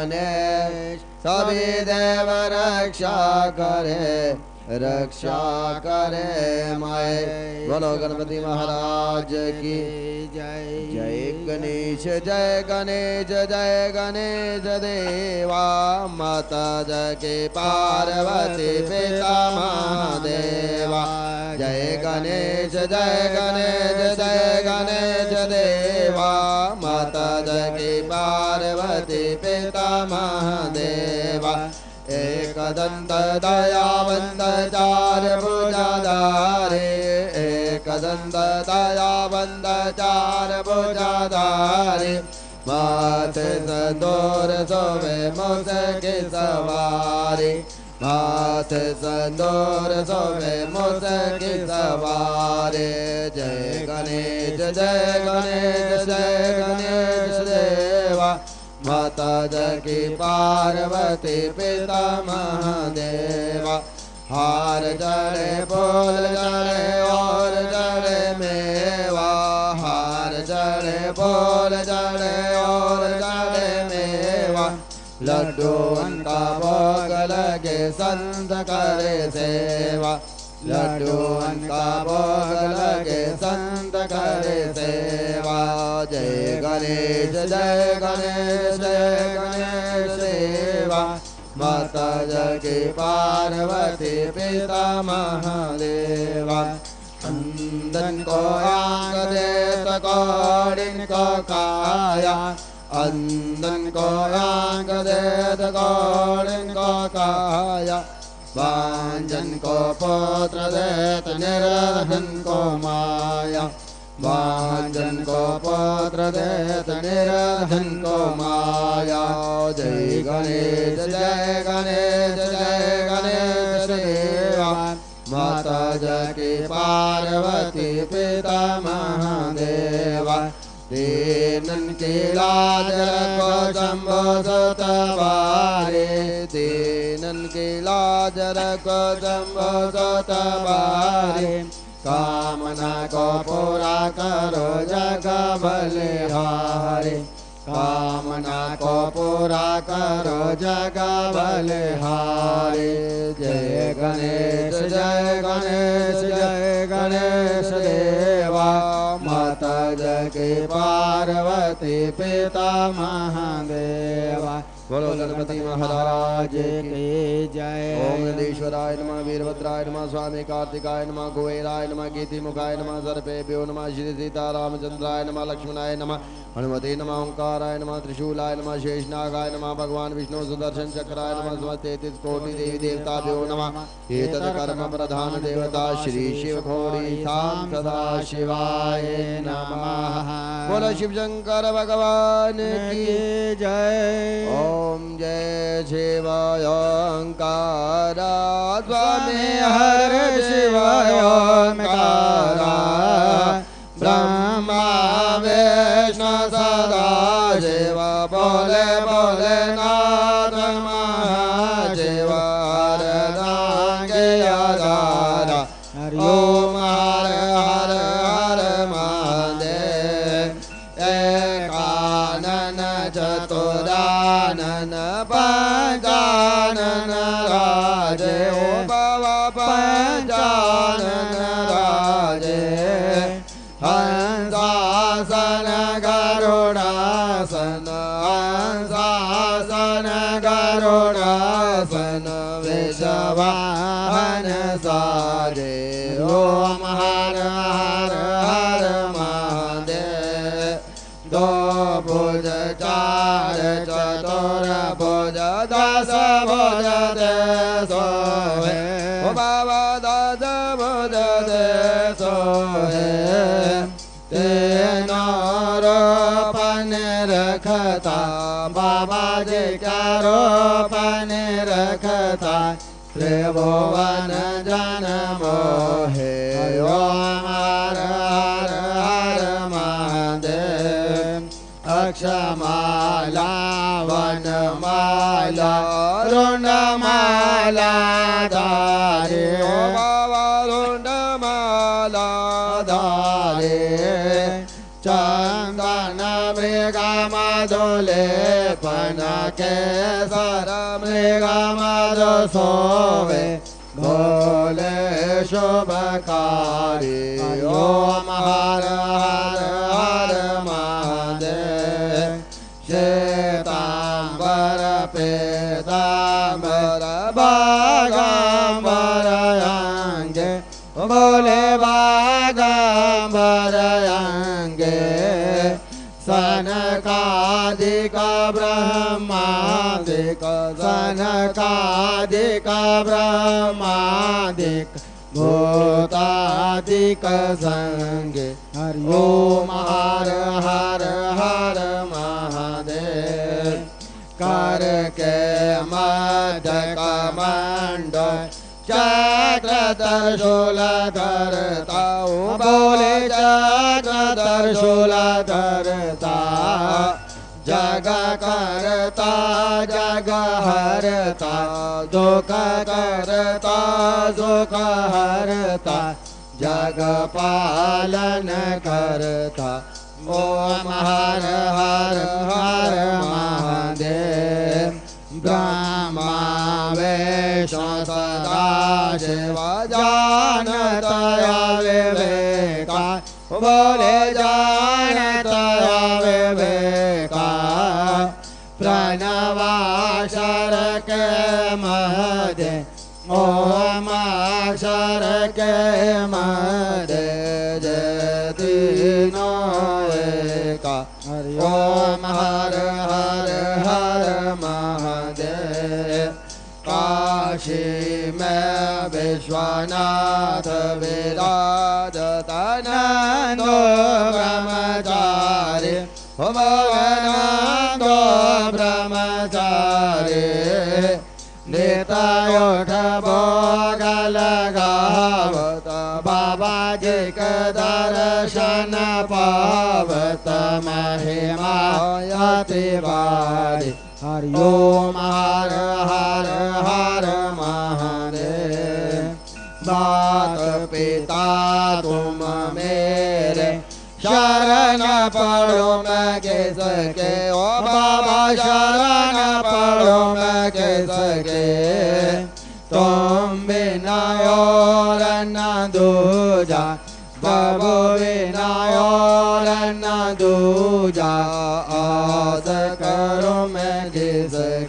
गणेश सभी देव रक्षा करे रक्षा करे माए। बोलो गणपति महाराज की
जय।
जय गणेश जय गणेश जय गणेश देवा माता जय पार्वती पिता महादेवा। जय गणेश जय गणेश जय गणेश देवा माता जय पार्वती पिता महादेवा। एकदंत दयावंत चार भुजाधारे एकदंत दयावंत चार भुजाधारे माथे संदूर सोवे मुझके सवारी माथे संदूर सोवे मुझके सवारी। जय गणेश जय गणेश जय गणेश देवा माता जकी पार्वती पिता महादेवा। हार चढ़े फूल चढ़े और चढ़े मेवा हार चढ़े फूल चढ़े और चढ़े मेवा। लड्डू उनका भोग लगे संत करे सेवा लड्डू उनका भोग लगे संत करे सेवा। जय गणेश जय गणेश जय गणेश देवा माता जगी पार्वती पिता महादेवा। अंदन को आंग देत कौड़िन को काया अंदन को आंग देत कौड़िन को काया। वांजन को पुत्र देत निरधन को माया वांजन को पुत्र देत निरधन को माया। जय गणेश जय गणेश जय गणेश देवा माता जकी पार्वती पिता महादेवा। दीनन की लाज रखो शंभो सतवारे दीनन की लाज रखो शंभो सतवारे। कामना को पूरा करो जग बलिहारी कामना को पूरा करो जग बलिहारी। जय गणेश जय गणेश जय गणेश देवा माता जगी पार्वती पिता महादेवा। बोलो गणपति महाराज
की जय।
ओम नंदीश्वराय नमः, वीरभद्राय नमः, स्वामी कार्तिकाय नमः, कुबेराय नमः, गीतिमुखाय नमः, सर्पेभ्यो नमः, श्री सीतारामचंद्राय नमः, लक्ष्मणाय नमः, हनुमते नमः, ओंकाराय नमः, त्रिशूलाय नमः, शेषनागाय नमः, भगवान विष्णु सुदर्शन चक्राय नमः, समस्तेतीस कोटि देवी देवताभ्यो नमः। एतत् कर्म प्रधान देवता श्री शिव घोरी धाम सदा शिवाय नमः। बोलो शिव शंकर भगवान की
जय।
ओम जय शिवाय ओंकार स्वामी
हर शिवाय ओंकार
ब्रह्मा विष्णु सदा शिव बोले बोले नाथ महादेव हरदांगियादारा ओम हर हर हर महादेव एकानन चतुरानन पंचानन राजे ओ बाबा पंचानन राजे हंसासन गरुडासन हंसासन गरुडासन विषवाहन साजे ओम हर हर हर महादेव। दो भुज चार चतुर भुज दस भुज दे सोहे ओ बाबा दस भुज दे सोहे तेना रोपन रखता बाबा जी का रोपन रखता त्रिभुवन जन मोहे ओम हर हर हर महादेव। अक्षमाला वनमाला रुंडमाला धारे ओ बाबा रुंडमाला धारे चंदन मृगा मधुले पन के सर मृगा मधु सोवे भोले शुभकारी ओम हर हर हर महादेव। श्वेतांबर पीतांबर बागांबर अंगे बोले बागांबर अंगे सनकादिक ब्रह्मादिक सनकादिक ब्रह्मादिक भूतादिक संगे हरि ओम हर हर हर महादेव। कर के मध्य कमंड चक्र त्रिशूल धरता बोले चक्र त्रिशूल धरता जग करता जग हरता दुख करता सुख हरता जग पालन करता ओम हर हर हर महादेव। ब्रह्मा विष्णु सदा शिव जानता विवेका बोले जानता विवेका प्रणवाक्षर के महदे ओम अक्षर के महदे जय तीनों एका ओम हर हर हर महादेव। काशी में विश्वनाथ विराजता नंदो ब्रह्मचारी भगवानंदो ब्रह्मचारी नित्य उठ भोग लगावत बाबा जी के दर्शन पावत महिमा अति बारी हरि ओम हर हर हर महादेव। मात पिता तुम मेरे शरण पड़ो मैं किसके ओ बाबा शरण पड़ो मैं किसके तुम बिना और न दूजा बाबू बिना और न दूजा आस करो मैं किसके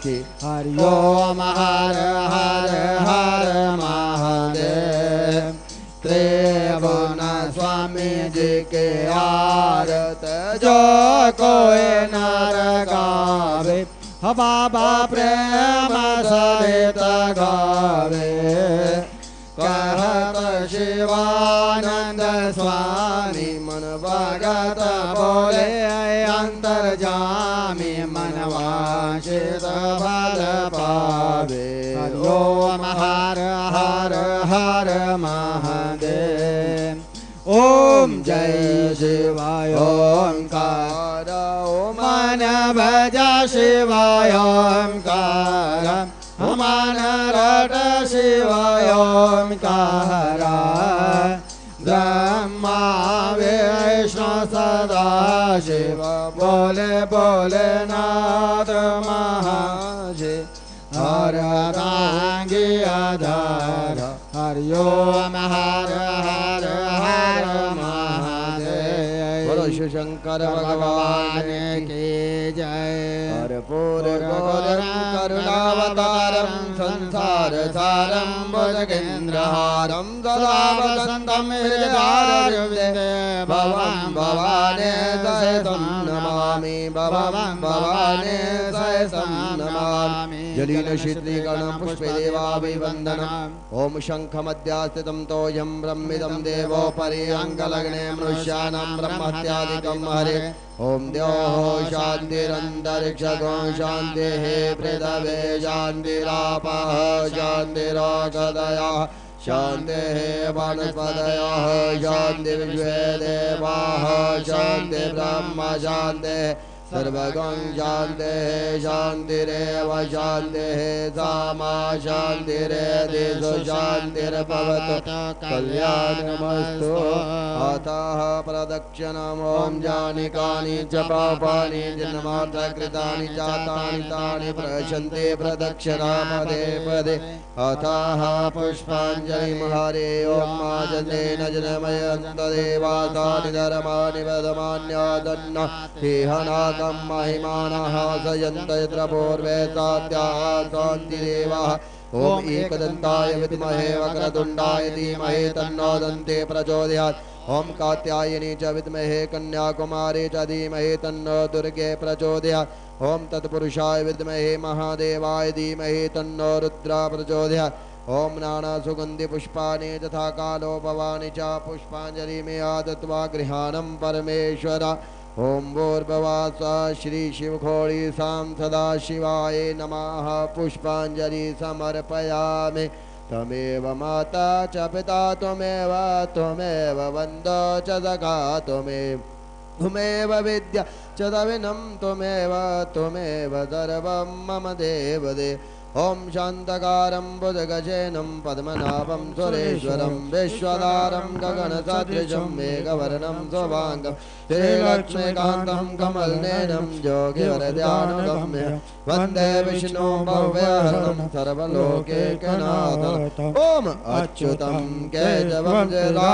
हर हर हर महादेव। त्रिभुवन स्वामी जी के आरत जो कोई नर गावे, बाबा प्रेम सहित गावे। कहत शिवानंद स्वामी मन भगत बोले, अंतर्जामी मन वांछित फल पावे। ओम हर हर हर महादेव। ओम जय शिवाय ओंकार। मन भज शिवाय ओंकार, मन रट शिवाय ओंकार। ब्रह्मा विष्णु सदा शिव बोले बोले नाथ महादेव। हर रांगी आधार, हरि ओम हर हर हर महादेव। बोलो शिव शंकर भगवान की जय। कर्पूर गौरम करुणावतारम संसार सारम भुजगेन्द्रहारम सदा वसंतम हृदयारविंदे। भवं भवाने सहितं नमामि, भवं भवाने सहितं नमामि। जलीन शीतलीकरणं पुष्पे देवाभिवन्दनम्। ओम शङ्खमध्यास्थितं तोयं ब्रह्मिदं देवोपरि अङ्गलग्ने मनुष्याणां ब्रह्मत्यादिकं हरे। ओम द्योः शान्तिरन्तरिक्षगो शान्तिः पृथिवे शान्तिरापः शान्तिरोषधयः शान्तिः वनस्पतयः शान्तिर्विश्वे देवाः शान्ति ब्रह्म शान्तिः सर्वगं शान्तिः शान्तिरेव शान्तिः सामा शान्तिरेधिषु शान्तिर्भवतु कल्याणमस्तु। अतः प्रदक्षिणम् ॐ यानि कानि च पापानि जन्मान्तरकृतानि जातानि तानि प्रशन्ति प्रदक्षिणा पदे पदे। अतः पुष्पाञ्जलिं हरे ॐ माजनेन जनमयन्तदेवासानि धर्माणि वदमान्यादन्न हेहना महिमानः सयन्त यत्र पूर्वे सात्याः सन्ति देवाः। ॐ एकदन्ताय विद्महे वक्रतुण्डाय धीमहि तन्नो दन्ते प्रचोदयात्। ॐ कात्यायनी च विद्महे कन्याकुमारी च धीमहि तन्नो दुर्गे प्रचोदयात्। ॐ तत्पुरुषाय विद्महे महादेवाय धीमहि तन्नो रुद्रा प्रचोदयात्। ॐ नाना सुगन्धि पुष्पाणि तथा कालो भवानि च पुष्पाञ्जलि मे आदत्वा गृहाणं परमेश्वर। ओम भूर्भुवः श्री शिवखोड़ी साम सदा शिवाय नमः। पुष्पांजलि समर्पयामि। त्वमेव माता च पिता त्वमेव त्वमेव बन्धो च सखा त्वमेव त्वमेव विद्या च दविनं त्वमेव त्वमेव सर्वं मम देवदेव। ओम शांतकारं भुजगशयनं पद्मनाभं सुरेश्वरं विश्वधारं गगनसदृशं मेघवर्णं शुभांगं श्रीलक्ष्मीकान्तं कमलनयनं योगिवरध्यानगम्यं वन्दे विष्णुं भव्यहरं सर्वलोकैकनाथम्। ओम अच्युतं केशवं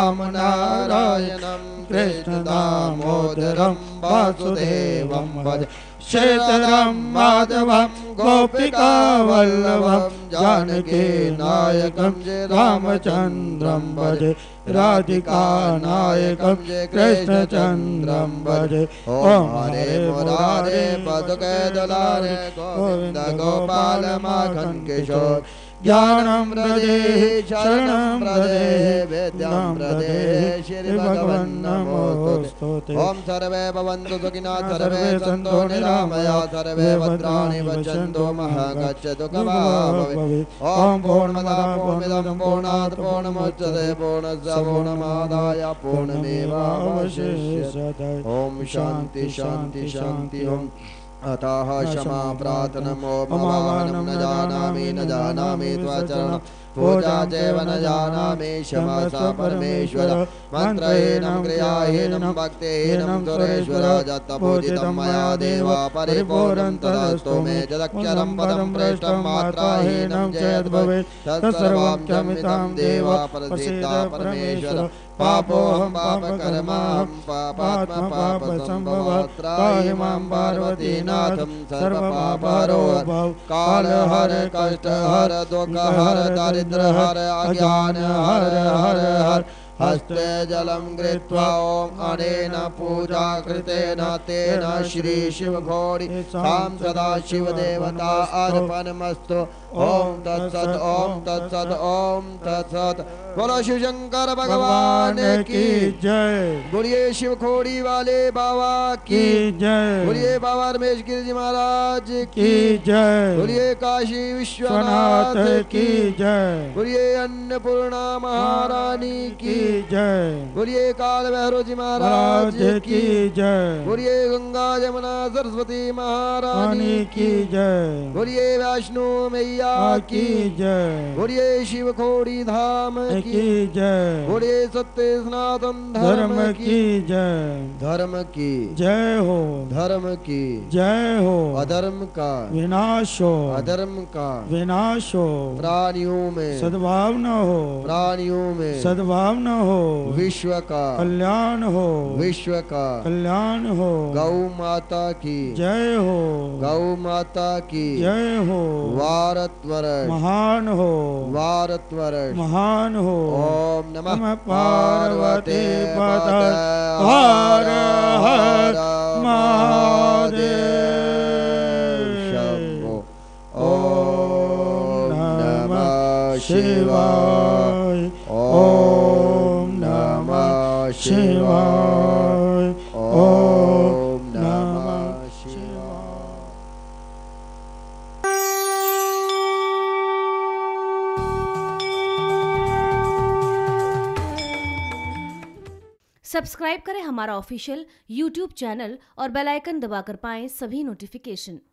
रामनारायणं कृष्णदामोदरं वासुदेवं भज। श्रीधरं माधवं गोपिका वल्लभं जानकी नायकं रामचन्द्रं भजे। राधिका नायकं कृष्णचन्द्रं भजे। ओम हरे मुरारे पदुके दुलारे गोविंद गोपाल माखन किशोर। ज्ञानं प्रदे शरणं प्रदे वेद्यं प्रदे श्री भगवन् नमोस्तुते। ओम सर्वे भवन्तु सुखिनः सर्वे सन्तु निरामया सर्वे भद्राणि पश्यन्तु मा कश्चित् दुःखभाग् भवेत्। ओम पूर्णमदः पूर्णमिदं पूर्णात् पूर्णमुदच्यते पूर्णस्य पूर्णमादाय पूर्णमेवावशिष्यते। ओम शान्ति शान्ति शान्ति। ओम अतः क्षमा प्रार्थना ओम भगवानं न जानामि न जानामि त्वचरणं
पूजा चैव न जानामि क्षमस्व परमेश्वर मन्त्रहीनं क्रियाहीनं भक्तिहीनं सुरेश्वर यत्पूजितं मया देव परिपूर्णं तदस्तु मे यदक्षरं पदं प्रेष्ठं मात्राहीनं च यद्भवेत् तत्सर्वं क्षमितं देव प्रसीद परमेश्वर पापोऽहं पापकर्माहं पापात्मा पापसम्भवात् त्राहि मां पार्वतीनाथं सर्वपापहरो भव काल हर कष्ट हर दुःख हर दरिद्र हर अज्ञान हर हर हर हस्ते जलं गृहीत्वा ॐ अनेन पूजा कृतेन तेन श्री शिव घोरी सां सदा शिव देवता अर्पणमस्तु ओम तत्सत ओम तत्सत ओम तत्सत। बोलो शिव शंकर भगवान की
जय।
बोलिए शिव खोड़ी वाले बाबा की
जय।
बोलिए बाबा रमेश गिरी जी महाराज
की जय।
बोलिए काशी विश्वनाथ की
जय।
बोलिए अन्नपूर्णा महारानी की
जय।
बोलिए काल भैरव जी महाराज की
जय।
बोलिए गंगा जमुना सरस्वती महारानी
की जय।
बोलिए वैष्णो मैया की
जय।
बोलिए शिव खोड़ी धाम
की जय।
बोलिए सत्य सनातन
धर्म की जय।
धर्म की
जय हो।
धर्म की
जय हो।
अधर्म का
विनाश हो।
अधर्म का
विनाश हो।
प्राणियों में
सद्भाव न हो।
प्राणियों में
सद्भाव न हो।
विश्व का
कल्याण हो।
विश्व का
कल्याण हो।
गौ माता की
जय हो।
गौ माता की
जय हो।
भारतवर्ष
महान हो।
भारतवर्ष
महान हो।
ओम नमः
पार्वती पते हर हर महादेव
शंभो। ओम नमः शिवाय ओम नमः शिवाय ओम नमः शिवाय।
सब्सक्राइब करें हमारा ऑफिशियल यूट्यूब चैनल और बेल आइकन दबाकर पाएं सभी नोटिफिकेशन।